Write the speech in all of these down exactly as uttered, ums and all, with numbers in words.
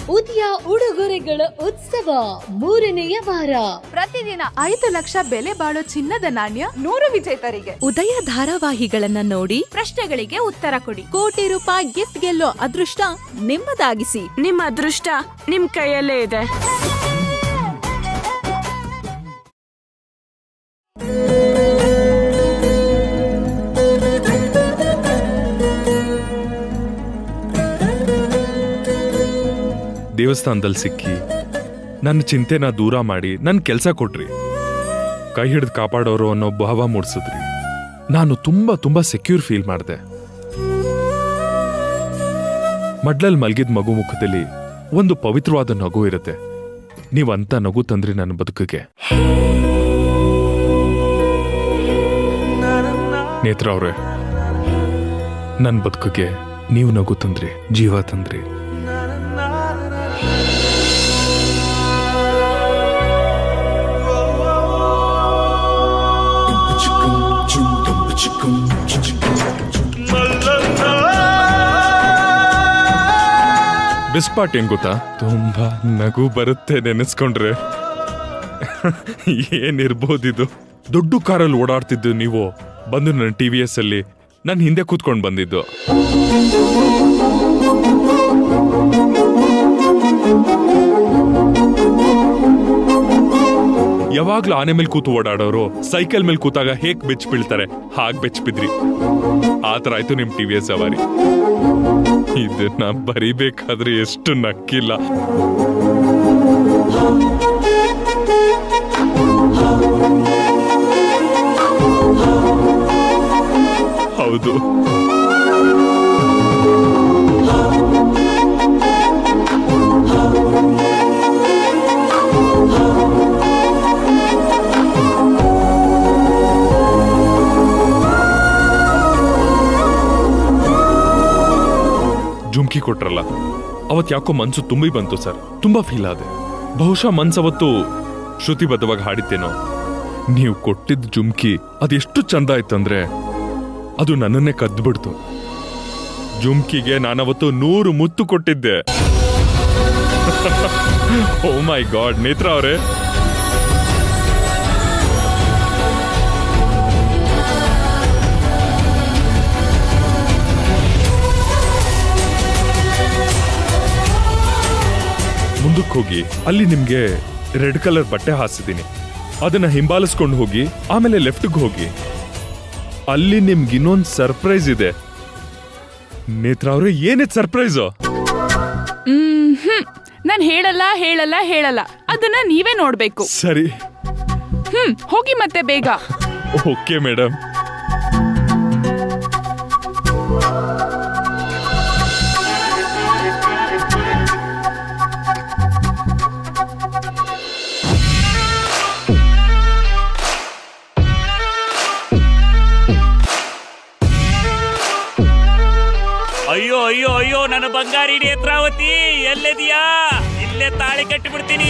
ಉದಯ ಉಡುಗೊರೆಗಳ ಉತ್ಸವ ಮೂರನೆಯ ವಾರ. ಪ್ರತಿದಿನ ಐದು ಲಕ್ಷ ಬೆಲೆ ಬಾಳೋ ಚಿನ್ನದ ನಾಣ್ಯ ನೂರು ವಿಜೇತರಿಗೆ. ಉದಯ ಧಾರಾವಾಹಿಗಳನ್ನ ನೋಡಿ ಪ್ರಶ್ನೆಗಳಿಗೆ ಉತ್ತರ ಕೊಡಿ. ಕೋಟಿ ರೂಪಾಯಿ ಗಿಫ್ಟ್ ಗೆಲ್ಲೋ ಅದೃಷ್ಟ ನಿಮ್ಮದಾಗಿಸಿ. ನಿಮ್ಮ ಅದೃಷ್ಟ ನಿಮ್ ಕೈಯಲ್ಲೇ ಇದೆ. ದೇವಸ್ಥಾನದಲ್ಲಿ ಸಿಕ್ಕಿ ನನ್ನ ಚಿಂತೆನ ದೂರ ಮಾಡಿ ನನ್ನ ಕೆಲಸ ಕೊಟ್ರಿ, ಕೈ ಹಿಡಿದು ಕಾಪಾಡೋರು ಅನ್ನೋ ಭಾವ ಮೂಡಿಸಿದ್ರಿ. ನಾನು ತುಂಬಾ ತುಂಬಾ ಸೆಕ್ಯೂರ್ ಫೀಲ್ ಮಾಡಿದೆ. ಮಡ್ಲಲ್ಲಿ ಮಲ್ಗಿದ ಮಗು ಮುಖದಲ್ಲಿ ಒಂದು ಪವಿತ್ರವಾದ ನಗು ಇರುತ್ತೆ. ನೀವಂತ ನಗು ತಂದ್ರಿ ನನ್ನ ಬದುಕಿಗೆ. ನೇತ್ರ ಅವ್ರೆ, ನನ್ನ ಬದುಕಿಗೆ ನೀವು ನಗು ತಂದ್ರಿ, ಜೀವ ತಂದ್ರಿ. ಬಿಸ್ಪಾಟ್ ಏನ್ ಗೊತ್ತಾ, ತುಂಬಾ ನಗು ಬರುತ್ತೆ ನೆನೆಸ್ಕೊಂಡ್ರೆ. ಏನಿರ್ಬೋದಿದು. ದೊಡ್ಡ ಕಾರಲ್ಲಿ ಓಡಾಡ್ತಿದ್ದು ನೀವು ಬಂದು ನನ್ನ ಟಿ ವಿ ಎಸ್ ಅಲ್ಲಿ ನನ್ನ ಹಿಂದೆ ಕೂತ್ಕೊಂಡು ಬಂದಿದ್ದು. ಯಾವಾಗ್ಲೂ ಆನೆ ಮೇಲೆ ಕೂತು ಓಡಾಡೋರು ಸೈಕಲ್ ಮೇಲೆ ಕೂತಾಗ ಹೇಗ್ ಬೆಚ್ಚ ಬೀಳ್ತಾರೆ ಹಾಗ್ ಬೆಚ್ಚ ಬಿದ್ರಿ. ಆತರ ಆಯ್ತು ನಿಮ್ ಟಿ ವಿ ಎಸ್ ಸವಾರಿ. ಇದನ್ನ ಬರಿಬೇಕಾದ್ರೆ ಎಷ್ಟು ನಕ್ಕಿಲ್ಲ. ಹೌದು, ಜುಮ್ಕಿ ಕೊಟ್ರಲ್ಲ ಅವತ್ ಯಾಕೋ ಮನ್ಸು ತುಂಬಿ ಬಂತು ಸರ್. ತುಂಬಾ ಫೀಲ್ ಆದೆ. ಬಹುಶಃ ಮನ್ಸವತ್ತು ಶ್ರುತಿಬದ್ಧವಾಗಿ ಹಾಡಿತ್ತೇನೋ. ನೀವು ಕೊಟ್ಟಿದ್ದ ಜುಮ್ಕಿ ಅದೆಷ್ಟು ಚಂದ ಆಯ್ತಂದ್ರೆ ಅದು ನನ್ನನ್ನೇ ಕದ್ಬಿಡ್ತು. ಜುಮ್ಕಿಗೆ ನಾನವತ್ತು ನೂರು ಮುತ್ತು ಕೊಟ್ಟಿದ್ದೆ. ಓ ಮೈ ಗಾಡ್ ನೇತ್ರ ಅವರೇ, ಮುಂದಕ್ಕೆ ಹೋಗಿ ಅಲ್ಲಿ ನಿಮ್ಗೆ ರೆಡ್ ಕಲರ್ ಬಟ್ಟೆ ಹಾಸಿದ್ದೀನಿ, ಅದನ್ನ ಹಿಂಬಾಲಿಸ್ಕೊಂಡು ಹೋಗಿ ಆಮೇಲೆ ಲೆಫ್ಟ್ಗೆ ಹೋಗಿ. ಅಲ್ಲಿ ನಿಮ್ಗೆ ಇನ್ನೊಂದು ಸರ್ಪ್ರೈಸ್ ಇದೆ. ನೇತ್ರ ಅವ್ರೆ, ಏನಿದ್ ಸರ್ಪ್ರೈಸು? ಹ್ಮ್ ನಾನ್ ಹೇಳಲ್ಲ ಹೇಳಲ್ಲ ಹೇಳಲ್ಲ ಅದನ್ನ ನೀವೇ ನೋಡ್ಬೇಕು. ಸರಿ, ಹ್ಮ್ ಹೋಗಿ ಮತ್ತೆ ಬೇಗ. Okay madam. ಅಯ್ಯೋ ಅಯ್ಯೋ ಅಯ್ಯೋ ನನ್ನ ಬಂಗಾರಿ ನೇತ್ರಾವತಿ, ಎಲ್ಲಿದೀಯಾ? ಇಲ್ಲೇ ತಾಳಿ ಕಟ್ಟಿಬಿಡ್ತೀನಿ.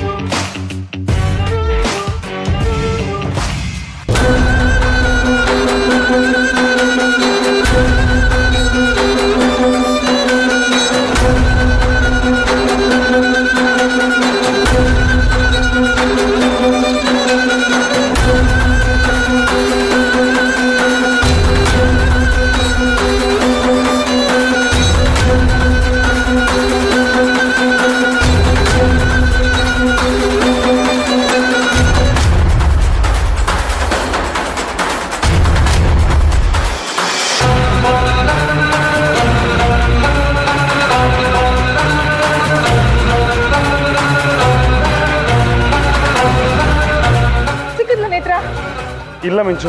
ಇಲ್ಲ ಮಿಂಚು,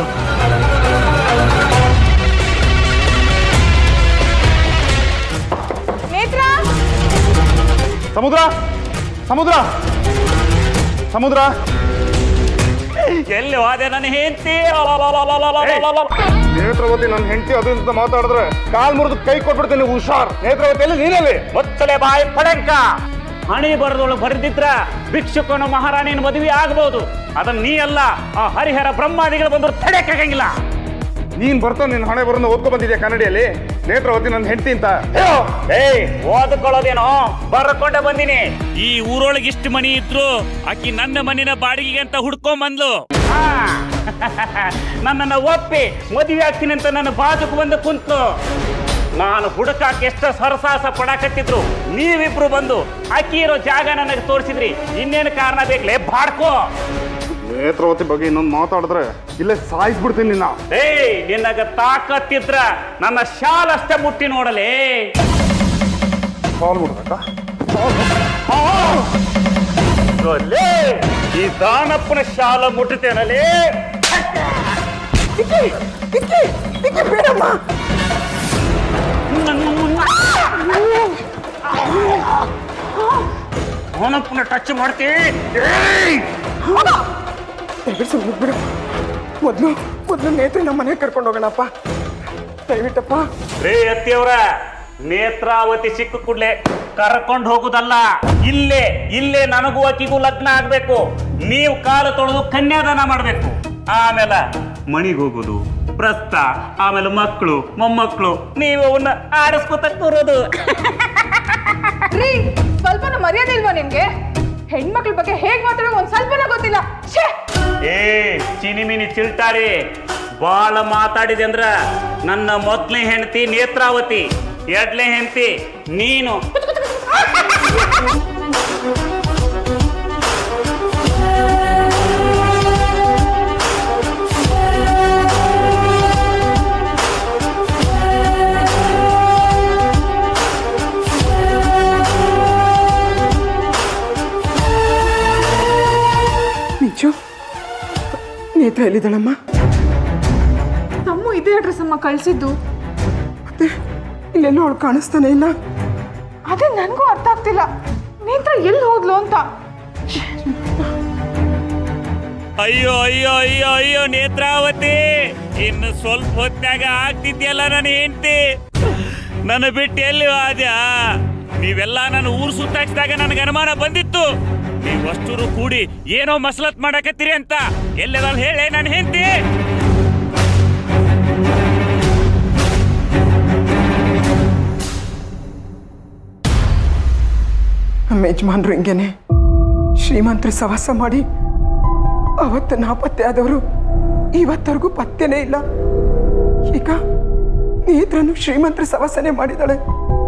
ನೇತ್ರ, ಸಮುದ್ರ ಸಮುದ್ರ ಸಮುದ್ರ ಎಲ್ಲಿ ಹೋದೆ ನನ್ನ ಹೆಂಡತಿ? ನೇತ್ರಾವತಿ ನನ್ನ ಹೆಂಡತಿ ಅದು ಅಂತ ಮಾತಾಡಿದ್ರೆ ಕಾಲ್ ಮುರಿದು ಕೈ ಕೊಟ್ಬಿಡ್ತೀನಿ. ಹುಷಾರ್. ನೇತ್ರಾವತಿಯಲ್ಲಿ ನೀನಲ್ಲಿ ಒತ್ತಲೆ ಬಾಯಿ ಪಡಂಕ. ಹಣಿ ಬರದೊಳಗೆ ಬರೆದಿದ್ರ ಭಿಕ್ಷುಕನ ಮಹಾರಾಣಿನ ಮದುವೆ ಆಗಬಹುದು. ಅದನ್ನ ನೀ ಅಲ್ಲ, ಆ ಹರಿಹರ ಬ್ರಹ್ಮಾದಿಗಳು ಬಂದ್ರು ತಡೆಯಕ್ಕಾಗಂಗಿಲ್ಲ. ನೀನ್ ಬರ್ತಾವ ನಿನ್ ಹಣೆ ಬರೋದು ಓದ್ಕೊ ಬಂದಿದ್ಯಾ ಕನ್ನಡಿಯಲ್ಲಿ ನೇತ್ರಾವತಿ ನನ್ನ ಹೆಂಡತಿ ಅಂತ. ಏಯ್ ಓದ್ಕೊಳ್ಳೋದೇನೋ ಬರ್ಕೊಂಡೆ ಬಂದಿನಿ. ಈ ಊರೊಳಗೆ ಇಷ್ಟು ಮನಿ ಇದ್ರು ಆಕಿ ನನ್ನ ಮನಿನ ಬಾಡಿಗೆಗೆ ಅಂತ ಹುಡ್ಕೊಂಡ್ ಬಂದ್ಲು. ನನ್ನನ್ನ ಒಪ್ಪಿ ಮದುವೆ ಆಗ್ತೀನಿ ಅಂತ ನನ್ನ ಬಾಜುಕ್ ಬಂದು ಕುಂತು ನಾನು ಹುಡುಕಾಕ ಎಷ್ಟು ಸರಸಾಹಸ ಪಡಾಕತ್ತಿದ್ರು. ನೀವಿಬ್ರು ಬಂದು ಅಕ್ಕಿ ಇರೋ ಜಾಗ ನನಗೆ ತೋರಿಸಿದ್ರಿ. ಇನ್ನೇನು ಕಾರಣ ಬೇಕಲೇ ಬಾಡ್ಕೋ. ನೇತ್ರಾವತಿ ಬಗ್ಗೆ ಇನ್ನೊಂದು ಮಾತಾಡಿದ್ರೆ ಇಲ್ಲೇ ಸಾಯಿಸ್ಬಿಡ್ತೀನಿ ನಿನ್ನ. ಏಯ್ ನಿನ್ನಗ ತಾಕತ್ತಿದ್ರ ನನ್ನ ಶಾಲ್ ಅಷ್ಟೇ ಮುಟ್ಟಿ ನೋಡಲೇ. ಕಾಲ್ ಮುಡ್ಬೇಕಾ? ಈ ದಾನಪ್ಪನ ಶಾಲ ಮುಟ್ಟುತ್ತೇನಲೇ. ದಾನಪ್ಪನ ಟಚ್ ಮಾಡ್ತೀವಿ. ಮೊದ್ಲು ಮೊದ್ಲು ನೇತ್ರ ನಮ್ಮ ಮನೆಗೆ ಕರ್ಕೊಂಡು ಹೋಗೋಣಪ್ಪ ದಯವಿಟ್ಟಪ್ಪ. ರೇ ಅತ್ತಿಯವರ ನೇತ್ರಾವತಿ ಸಿಕ್ಕ ಕೂಡ್ಲೆ ಕರ್ಕೊಂಡು ಹೋಗುದಲ್ಲ, ಇಲ್ಲೇ ಇಲ್ಲೇ ನನಗೂ ಅಕ್ಕಿಗೂ ಲಗ್ನ ಆಗ್ಬೇಕು. ನೀವು ಕಾಲು ತೊಳೆದು ಕನ್ಯಾದಾನ ಮಾಡ್ಬೇಕು. ಆಮೇಲೆ ಮಣಿಗೆ ಹೋಗೋದು ಪ್ರಸ್ತ, ಆಮೇಲೆ ಮಕ್ಕಳು ಮೊಮ್ಮಕ್ಕಳು ನೀವು ಅವನ್ನ ಆಡಿಸ್ಕೊತ ಕೂರೋದು. ರೀ ಸ್ವಲ್ಪನೂ ಮರ್ಯಾದೆ ಇಲ್ವಾ ನಿಮ್ಗೆ? ಹೆಣ್ಮಕ್ಳ ಬಗ್ಗೆ ಹೇಗ್ ಮಾತಾಡೋ ಒಂದ್ ಸ್ವಲ್ಪನೂ ಗೊತ್ತಿಲ್ಲ. ಏ ಚಿನಿಮಿನಿ ಚಿಲ್ಟಾರಿ ಬಾಳ ಮಾತಾಡಿದೆ ಅಂದ್ರ ನನ್ನ ಮೊದ್ಲನೇ ಹೆಂಡತಿ ನೇತ್ರಾವತಿ, ಎರಡನೇ ಹೆಂಡತಿ ನೀನು. ನಿಜ ನೇತ್ರ ಎಲ್ಲಿದ್ದಾಳಮ್ಮ? ತಮ್ಮ ಇದೇ ಅಡ್ರೆಸ್ ಅಮ್ಮ ಕಳ್ಸಿದ್ದು. ಮತ್ತೆ ಇಲ್ಲೆಲ್ಲೋ ಅವಳು ಕಾಣಿಸ್ತಾನೆ ಇಲ್ಲ. ಅದೇ ನನಗೂ ಅರ್ಥ ಆಗ್ತಿಲ್ಲ, ನೇತ್ರ ಎಲ್ಲಿ ಹೋದ್ಲು ಅಂತ. ಅಯ್ಯೋ ಅಯ್ಯೋ ಅಯ್ಯೋ ಅಯ್ಯೋ ನೇತ್ರಾವತಿ, ಇನ್ನು ಸ್ವಲ್ಪ ಹೊತ್ತಾಗ ಆಗ್ತಿದ್ಯಲ್ಲ ನನ್ನ ಹೆಂಡತಿ. ನನ್ನ ಬಿಟ್ಟು ಎಲ್ಲಿ ಆದ್ಯಾ? ನೀವೆಲ್ಲ ನನ್ನ ಊರು ಸುತ್ತಾಕ್ಸಿದಾಗ ನನಗೆ ಅನುಮಾನ ಬಂದಿತ್ತು. ನೀವಷ್ಟೂರು ಕೂಡಿ ಏನೋ ಮಸಲತ್ ಮಾಡಕತ್ತೀರಿ ಅಂತ. ಎಲ್ಲೆಲ್ಲ ಹೇಳಿ ನನ್ನ ಹೆಂಡತಿ. ನಮ್ಮ ಯಜಮಾನ್ರು ಹಿಂಗೇನೆ ಶ್ರೀಮಂತರು ಸವಾಸ ಮಾಡಿ ಅವತ್ತು ನಾಪತ್ತೆ ಆದವರು ಇವತ್ತರೆಗೂ ಪತ್ತೆನೇ ಇಲ್ಲ. ಈಗ ನೇತ್ರನು ಶ್ರೀಮಂತರ ಸವಾಸನೆ ಮಾಡಿದಾಳೆ.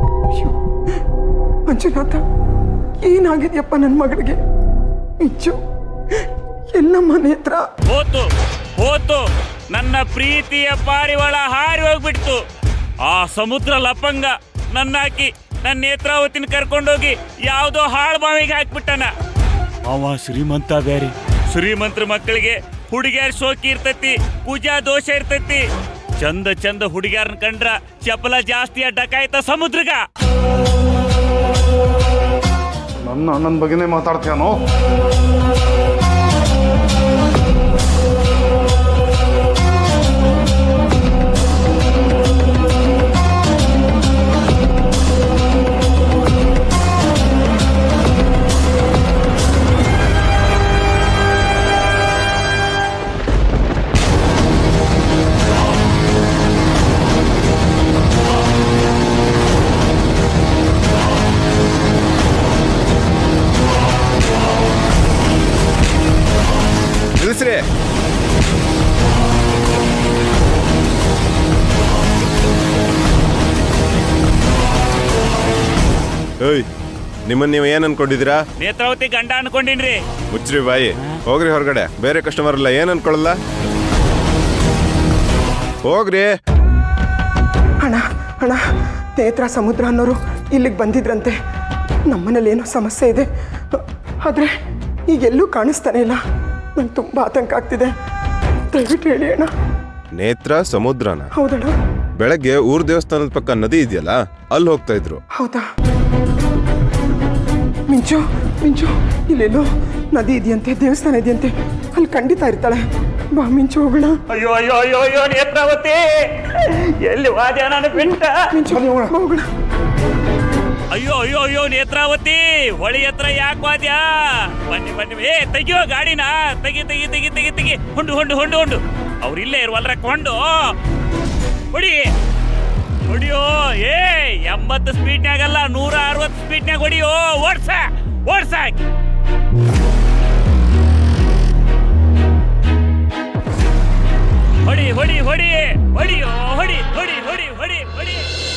ಮಂಜುನಾಥ, ಏನಾಗಿದೆಯಪ್ಪ ನನ್ನ ಮಗಳಿಗೆ? ಇಚ್ಚು ಎಲ್ಲಮ್ಮ ನೇತ್ರ? ಹೋತು ಹೋತು ನನ್ನ ಪ್ರೀತಿಯ ಪಾರಿವಾಳ ಹಾರಿ ಹೋಗ್ಬಿಡ್ತು. ಆ ಸಮುದ್ರ ಲಪಂಗ ನನ್ನ ಹಾಕಿ ನನ್ನ ನೇತ್ರಾವತಿನ ಕರ್ಕೊಂಡೋಗಿ ಯಾವುದೋ ಹಾಳು ಬಾವಿಗೆ ಹಾಕ್ಬಿಟ್ಟನ. ಅವ ಶ್ರೀಮಂತ ಬೇರೆ. ಶ್ರೀಮಂತರ ಮಕ್ಕಳಿಗೆ ಹುಡುಗಿಯರ್ ಶೋಕಿ ಇರ್ತೈತಿ, ಪೂಜಾ ದೋಷ ಇರ್ತೈತಿ. ಚಂದ ಚಂದ ಹುಡುಗಿಯರ್ನ ಕಂಡ್ರ ಚಪಲ ಜಾಸ್ತಿ ಡಕಾಯ್ತ ಸಮುದ್ರಗ. ನನ್ನ ಅಣ್ಣನ ಬಗ್ಗೆನೇ ಮಾತಾಡ್ತೀಯಾನೋ? ಏಯ್, ನಿಮ್ಮನ್ನ ನೀವು ಏನ್ ಅನ್ಕೊಂಡಿದ್ದೀರಾ? ನೇತ್ರಾವತಿ ಗಂಡ ಅನ್ಕೊಂಡಿನ್ರಿ. ಮುಚ್ಚ್ರಿ ಬಾಯಿ, ಹೋಗ್ರಿ ಹೊರಗಡೆ. ಬೇರೆ ಕಸ್ಟಮರ್ ಎಲ್ಲ ಏನ್ ಅನ್ಕೊಳ್ಳಲ್ಲ. ಹೋಗ್ರಿ. ಅಣ್ಣ ಅಣ್ಣ, ನೇತ್ರ ಸಮುದ್ರ ಅನ್ನೋರು ಇಲ್ಲಿಗೆ ಬಂದಿದ್ರಂತೆ. ನಮ್ಮನೇಲಿ ಏನೋ ಸಮಸ್ಯೆ ಇದೆ, ಆದ್ರೆ ಈಗೆಲ್ಲೂ ಕಾಣಿಸ್ತಾನೆ ಇಲ್ಲ. ನಂಗೆ ತುಂಬಾ ಆತಂಕ ಆಗ್ತಿದೆ, ದಯವಿಟ್ಟು ಹೇಳಿ ಅಣ್ಣ. ನೇತ್ರ ಸಮುದ್ರನ? ಹೌದಣ್ಣ. ಬೆಳಗ್ಗೆ ಊರ್ ದೇವಸ್ಥಾನದ ಪಕ್ಕ ನದಿ ಇದೆಯಲ್ಲ, ಅಲ್ಲಿ ಹೋಗ್ತಾ ಇದ್ರು. ಹೌದಾ? ಮಿಂಚು ಮಿಂಚು, ಇಲ್ಲೆಲ್ಲೋ ನದಿ ಇದೆಯಂತೆ, ದೇವಸ್ಥಾನ ಇದೆಯಂತೆ, ಅಲ್ಲಿ ಖಂಡಿತ ಇರ್ತಾಳೆ. ಬಾ ಮಿಂಚು, ಹೋಗೋಣ. ಅಯ್ಯೋ ಅಯ್ಯೋ ಅಯ್ಯೋ ಅಯ್ಯೋ ನೇತ್ರಾವತಿ, ಎಲ್ಲಿ ವಾದ್ಯ ನಾನು ಬಿಟ್ಟ. ಮಿಂಚು, ಹೋಗೋಣ. ಅಯ್ಯೋ ಅಯ್ಯೋ ಅಯ್ಯೋ ನೇತ್ರಾವತಿ, ಹೊಳಿ ಹತ್ರ ಯಾಕೆ ವಾದ್ಯ? ಬನ್ನಿ ಬನ್ನಿ, ಏ ತೆಗಿಯೋ ಗಾಡಿನ, ತೆಗಿ ತೆಗಿ ತೆಗಿ ತೆಗಿ ತೆಗಿ. ಹೊಂಡು ಹೊಂಡು ಹೊಂಡು ಹೊಂಡು. ಅವ್ರು ಇಲ್ಲೇ ಇರುವಲ್ರ ಕೊಂಡು ಹೊಡಿ ಹೊಡಿಯೋ. ಏ ಎಂಬತ್ತು ಸ್ಪೀಡ್ನಾಗಲ್ಲ ನೂರ ಅರವತ್ತು ಸ್ಪೀಡ್ನಾಗ ಹೊಡಿಯೋ. ಓಡ್ಸ ಓಡ್ಸ. ಹೊಡಿ ಹೊಡಿ ಹೊಡಿ ಹೊಡಿಯೋ. ಹೊಡಿ ಹೊಡಿ ಹೊಡಿ ಹೊಡಿ ಹೊಡಿ.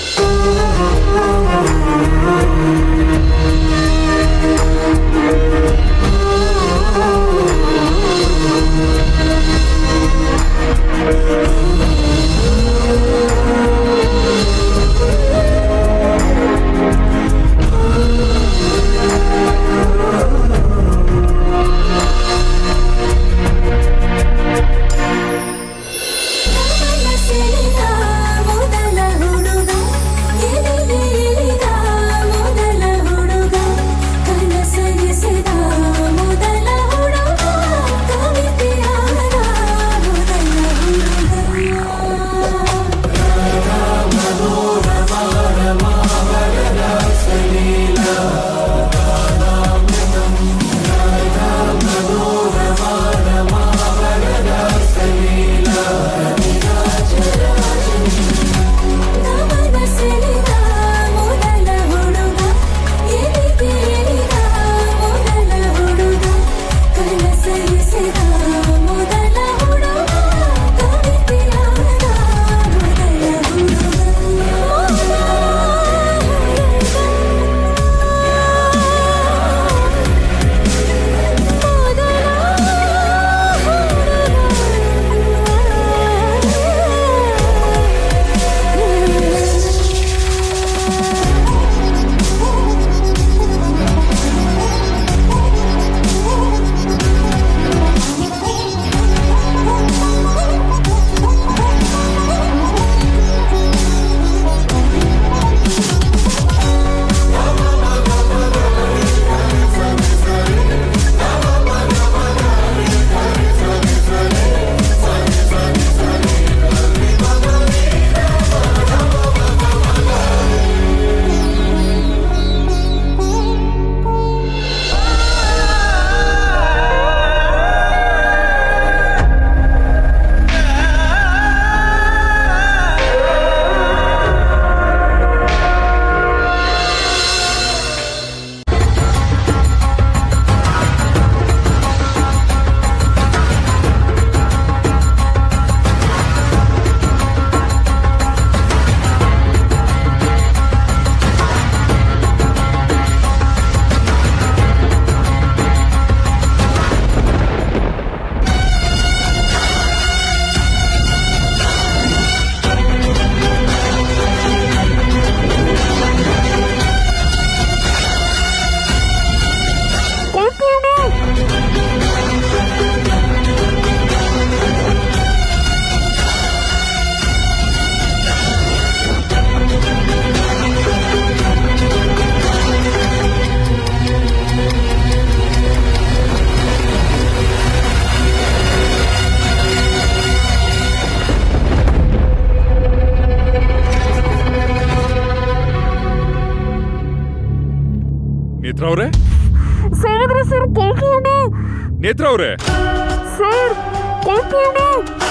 ನೇತ್ರ ಅವರೇ ಸೇರಿದ್ರೆ ಸರ್ ಕೇಳ್ಕೊಂಡು ನೇತ್ರ ಅವರೇ ಸರ್ ಕೇಳ್ಕೊಂಡು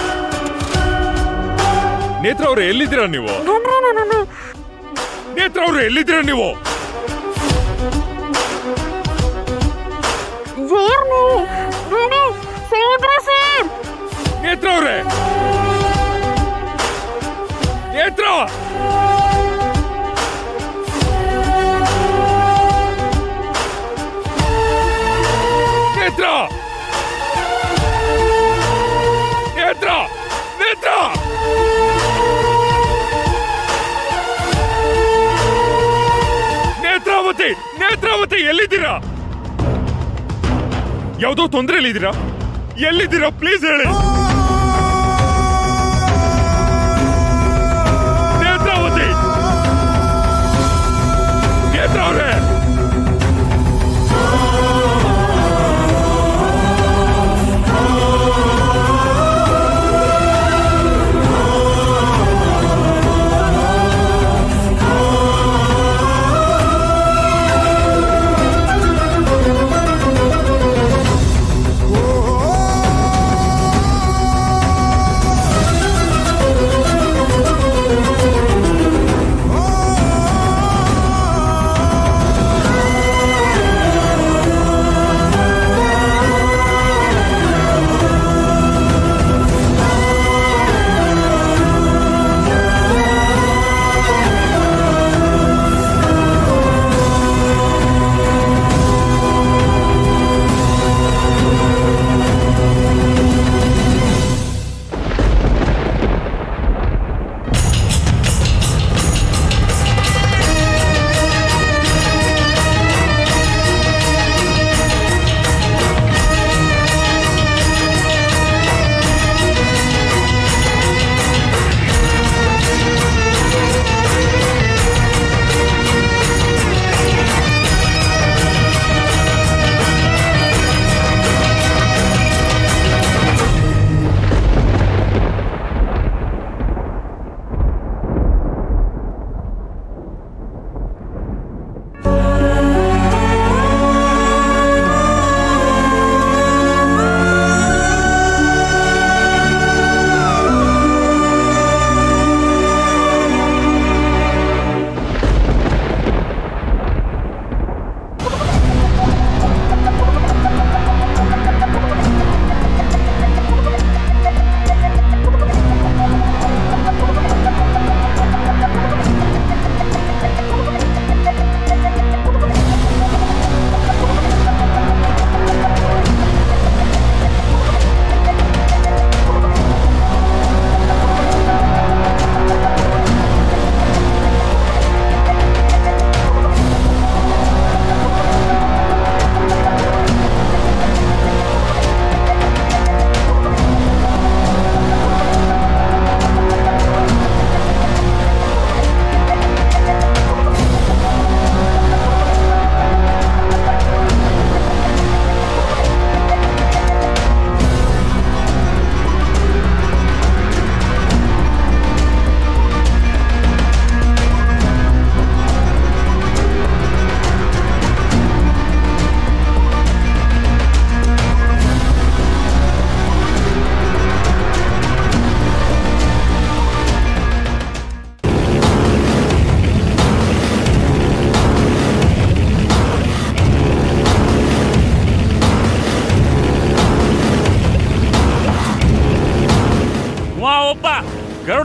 ನೇತ್ರ ಅವರೇ ಎಲ್ಲಿದ್ದೀರಾ ನೀವು? ನೇತ್ರ ಅವರೇ ಎಲ್ಲಿದ್ದೀರಾ ನೀವು? ನೇತ್ರ ಅವರೇ ನೇತ್ರ ನೇತ್ರ ನೇತ್ರ ನೇತ್ರ ನೇತ್ರಾವತಿ ನೇತ್ರಾವತಿ ಎಲ್ಲಿದ್ದೀರಾ? ಯಾವುದೋ ತೊಂದರೆಯಲ್ಲಿದ್ದೀರಾ? ಎಲ್ಲಿದ್ದೀರಾ ಪ್ಲೀಸ್ ಹೇಳಿ. ನೇತ್ರಾವತಿ ನೇತ್ರ ಅವರೇ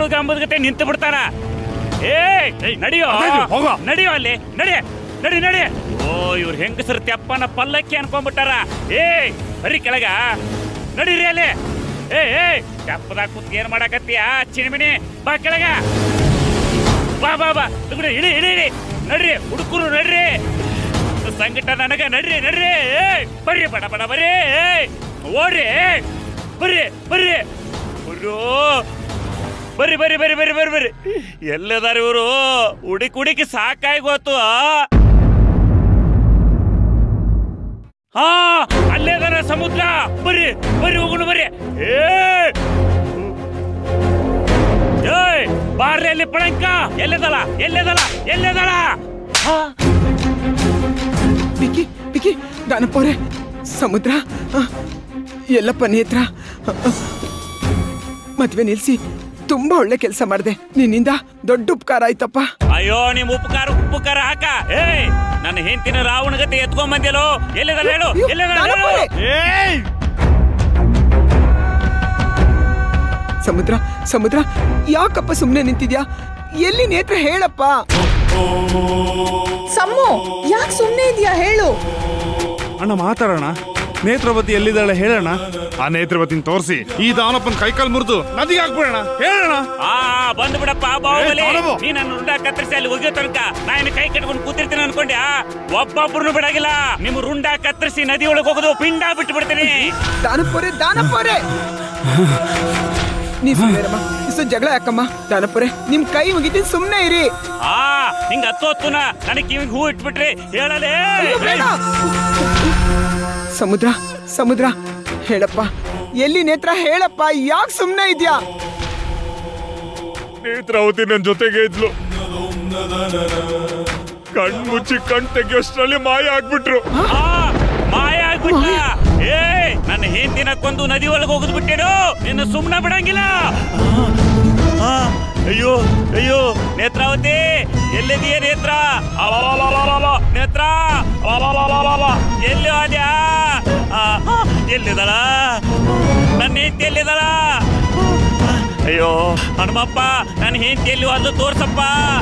ಹುಡುಗ ಅಂಬುದಕ್ಕೆ ನಿಂತು ಬಿಡ್ತಾನ. ಏ ನಡಿಯೋ ನಡಿಯೋ ಅಲ್ಲಿ ನಡಿ ನಡಿ ನಡಿ. ಓ ಇವ್ರ ಹೆಂಗಸರು ತೆಪ್ಪನ ಪಲ್ಲಕ್ಕಿ ಅನ್ಕೊಂಡ್ಬಿಟ್ಟಾರ. ಏ ಬರೀ ಕೆಳಗ ನಡೀರಿ ಅಲ್ಲಿ. ಏ ಏ ತೆಪ್ಪದಾಗ ಕೂತ್ ಏನ್ ಮಾಡಾಕತ್ತೀಯ ಚಿಣಿಮಿಣಿ? ಬಾ ಕೆಳಗ ಬಾ ಬಾ ಬಾ ಇಳಿ ಇಳಿ ಇಳಿ ನಡ್ರಿ ಹುಡುಕರು ನಡ್ರಿ. ಸಂಕಟ ನನಗ ನಡ್ರಿ ನಡ್ರಿ. ಏ ಬರ್ರಿ ಬಡ ಬಡ ಬರ್ರಿ. ಓಡ್ರಿ ಬರ್ರಿ ಬರ್ರಿ ಬರ್ರಿ ಬರ್ರಿ ಬರ್ರಿ ಬರ್ರಿ ಬರ್ರಿ ಬರ್ರಿ. ಎಲ್ಲದಾರ ಇವರು? ಹುಡುಕಿ ಹುಡುಕಿ ಸಾಕಾಗಿ ಗೊತ್ತು. ಹಾ ಅಲ್ಲೇದಾರ ಸಮುದ್ರ. ಬರ್ರಿ ಬರ್ರಿ ಹೋಗೋಣ ಬರ್ರಿ. ಏಯ್ ಬಾರ್ರಿ ಅಲ್ಲಿ ಪಳಂಕ. ಎಲ್ಲದಲ್ಲ ಎಲ್ಲದಲ್ಲ ಎಲ್ಲದಲ್ಲ? ಬಿಕ್ಕಿ ಬಿಕ್ಕಿ ದಾನಪ್ಪವ್ರೆ, ಸಮುದ್ರ ಎಲ್ಲಪ್ಪ ನೇತ್ರ ಮದ್ವೆ ನಿಲ್ಸಿ ತುಂಬಾ ಒಳ್ಳೆ ಕೆಲಸ ಮಾಡಿದೆ. ನಿನ್ನಿಂದ ದೊಡ್ಡ ಉಪಕಾರ ಆಯ್ತಪ್ಪ. ಅಯ್ಯೋ ನಿಮ್ ಉಪಕಾರ ಉಪಕಾರ ಹಾಕ. ಏಯ್ ನನ್ನ ಹೆಂಡತಿನ ರಾವಣ ಗತಿ ಎತ್ಕೊಂಡ್ ಬಂದಿಯಲ್ಲೋ. ಎಲ್ಲದಲ್ಲ ಹೇಳು ಎಲ್ಲದಲ್ಲ? ಸಮುದ್ರ ಸಮುದ್ರ ಯಾಕಪ್ಪ ಸುಮ್ನೆ ನಿಂತಿದ್ಯಾ? ಎಲ್ಲಿ ನೇತ್ರ ಹೇಳಪ್ಪ. ಸಮ್ಮು ಯಾಕೆ ಸುಮ್ನೆ ಇದೆಯಾ ಹೇಳು. ಅಣ್ಣ ಮಾತಾಡೋಣ. ನೇತ್ರವತಿ ಎಲ್ಲಿದ್ದಾಳೆ ಹೇಳೋಣ. ಆ ನೇತ್ರವತಿನ ತೋರಿಸಿ ಈ ದಾನಪ್ಪನ ಕೈಕಾಲ್ ಮುರಿದು ನದಿಗೆ ಹಾಕ್ಬಿಡೋಣ. ಹೇಳೋಣ. ಆ ಬಂದು ಬಿಡಪ್ಪ ಬಾಹುಬಲಿ. ನೀ ನನ್ನ ರುಂಡ ಕತ್ತರಿಸಿ ಅಲ್ಲಿ ಹೋಗಿಯೋ ತನಕ ನಾನು ಕೈ ಕಟ್ಕೊಂಡು ಕೂತಿರ್ತೀನಿ ಅನ್ಕೊಂಡ್ಯಾ? ಒಬ್ಬೊಬ್ರು ಬಿಡಾಗಿಲ್ಲ. ನಿಮ್ ರುಂಡ ಕತ್ತರಿಸಿ ನದಿ ಒಳಗೆ ಹೋಗೋದು ಪಿಂಡ ಬಿಟ್ಟು ಬಿಡ್ತೀನಿ. ದಾನಪ್ಪೋರೆ ದಾನಪ್ಪೋರೆ ನೀ ಸುಮ್ಮನೆರಮ್ಮ. ಇಷ್ಟು ಜಗಳ ಯಾಕಮ್ಮ? ದಾನಪ್ಪೋರೆ ನಿಮ್ ಕೈ ಮುಗಿತೀನಿ, ಸುಮ್ನೆ ಇರಿ. ಆ ಹಿಂಗ ಹತ್ತು ಹೊತ್ತುನ ನನಗೆ ಕಿವಿಗೆ ಹೂ ಇಟ್ಬಿಟ್ರಿ ಹೇಳಲೇ. ಸಮುದ್ರ ಸಮುದ್ರ ಹೇಳಪ್ಪ, ಎಲ್ಲಿ ನೇತ್ರ ಹೇಳಪ್ಪ. ಯಾಕೆ ಸುಮ್ನೆ ಇದ್ಯಾ? ನೇತ್ರಾವತಿ ನನ್ನ ಜೊತೆಗೆ ಇದ್ಲು. ಕಣ್ ಮುಚ್ಚಿ ಕಣ್ ತೆಗಿಯೋಷ್ಟ್ರಲ್ಲಿ ಮಾಯ ಆಗ್ಬಿಟ್ರು. ಮಾಯ ಆಗ್ಬಿಟ್ಟ. ಏ ನನ್ನ ಹೆಂಡತಿನ ಕೊಂದು ನದಿ ಒಳಗೆ ಹೋಗುದು ಬಿಟ್ಟೇನು? ನಿನ್ನ ಸುಮ್ನ ಬಿಡಂಗಿಲ್ಲ. ಅಯ್ಯೋ ಅಯ್ಯೋ ನೇತ್ರಾವತಿ ಎಲ್ಲಿದೆಯೇ ನೇತ್ರ? ನೇತ್ರ ಎಲ್ಲಿ ಆದ್ಯಾ? ಎಲ್ಲಿದಳ ನನ್ನ ಹೆಂಡತಿ? ಎಲ್ಲಿದಳ? ಅಯ್ಯೋ ಹನುಮಪ್ಪ ನನ್ನ ಹೆಂಡತಿ ಎಲ್ಲಿ ಅದು ತೋರ್ಸಪ್ಪ.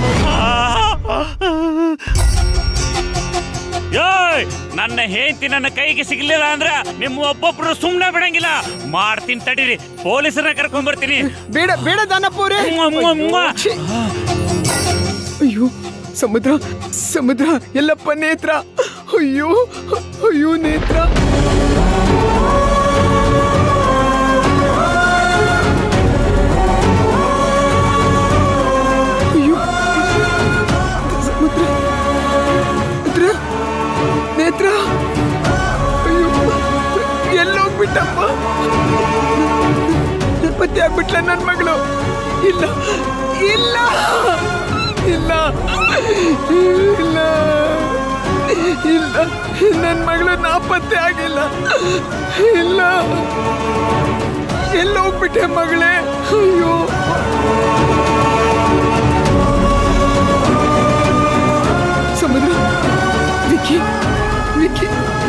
ಯೋಯ್ ನನ್ನ ಹೆಂಡತಿ ನನ್ನ ಕೈಗೆ ಸಿಗ್ಲಿಲ್ಲ ಅಂದ್ರ ನಿಮ್ಮ ಒಬ್ಬೊಬ್ರು ಸುಮ್ನೆ ಬಿಡಂಗಿಲ್ಲ. ಮಾಡ್ತೀನಿ ತಡೀರಿ, ಪೊಲೀಸರನ್ನ ಕರ್ಕೊಂಡ್ ಬರ್ತೀನಿ. ಬೇಡ ಬೇಡ ದಾನಪ್ಪವ್ರೆ. ಅಯ್ಯೋ ಸಮುದ್ರ ಸಮುದ್ರ ಎಲ್ಲಪ್ಪ ನೇತ್ರ. ಅಯ್ಯೋ ಅಯ್ಯೋ ನೇತ್ರ. ಅಯ್ಯೋ ಸಮುದ್ರ ನೇತ್ರ. ಅಯ್ಯೋ ಎಲ್ಲೋಗ್ಬಿಟ್ಟಪ್ಪ. ಪತ್ತೆ ಆಗ್ಬಿಟ್ಲ ನನ್ ಮಗಳು. ಇಲ್ಲ ಇಲ್ಲ ಇಲ್ಲ ಇಲ್ಲ ಇಲ್ಲ ನನ್ ಮಗಳು ನಾಪತ್ತೆ ಆಗಿಲ್ಲ. ಇಲ್ಲ ಎಲ್ಲೋಗ್ಬಿಟ್ಟೆ ಮಗಳೇ. ಅಯ್ಯೋ ಸಮುದ್ರ ವಿಕ್ಕಿ ವಿಕ್ಕಿ